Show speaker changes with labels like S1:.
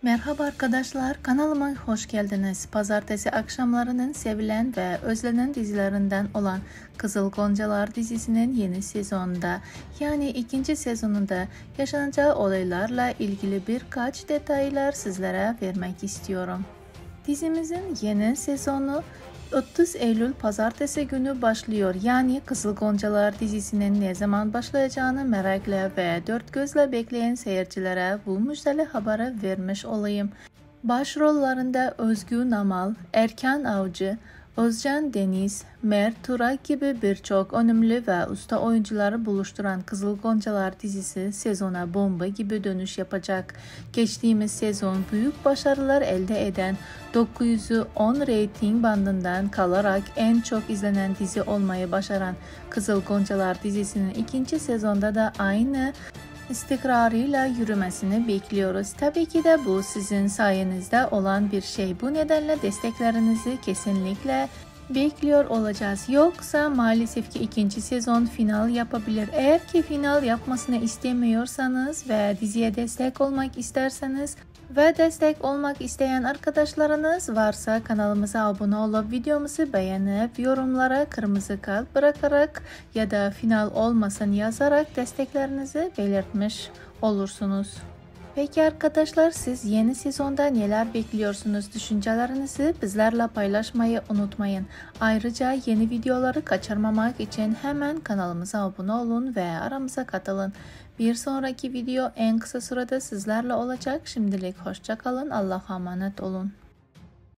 S1: Merhaba arkadaşlar, kanalıma hoş geldiniz. Pazartesi akşamlarının sevilen ve özlenen dizilerinden olan Kızıl Goncalar dizisinin yeni sezonunda, yani ikinci sezonunda yaşanacağı olaylarla ilgili birkaç detaylar sizlere vermek istiyorum. Dizimizin yeni sezonu 30 Eylül Pazartesi günü başlıyor. Yani Kızıl Goncalar dizisinin ne zaman başlayacağını merakla ve dört gözle bekleyen seyircilere bu müjdeli haberi vermiş olayım. Başrollerinde Özgür Namal, Erkan Avcı, Özcan Deniz, Mert Turak gibi birçok önemli ve usta oyuncuları buluşturan Kızıl Goncalar dizisi sezona bomba gibi dönüş yapacak. Geçtiğimiz sezon büyük başarılar elde eden 910 reyting bandından kalarak en çok izlenen dizi olmayı başaran Kızıl Goncalar dizisinin ikinci sezonda da aynı istikrarıyla yürümesini bekliyoruz. Tabii ki de bu sizin sayenizde olan bir şey. Bu nedenle desteklerinizi kesinlikle bekliyor olacağız. Yoksa maalesef ki ikinci sezon final yapabilir. Eğer ki final yapmasını istemiyorsanız ve diziye destek olmak isterseniz ve destek olmak isteyen arkadaşlarınız varsa kanalımıza abone olup videomuzu beğenip yorumlara kırmızı kalp bırakarak ya da final olmasın yazarak desteklerinizi belirtmiş olursunuz. Peki arkadaşlar, siz yeni sezonda neler bekliyorsunuz? Düşüncelerinizi bizlerle paylaşmayı unutmayın. Ayrıca yeni videoları kaçırmamak için hemen kanalımıza abone olun ve aramıza katılın. Bir sonraki video en kısa sürede sizlerle olacak. Şimdilik hoşça kalın. Allah'a emanet olun.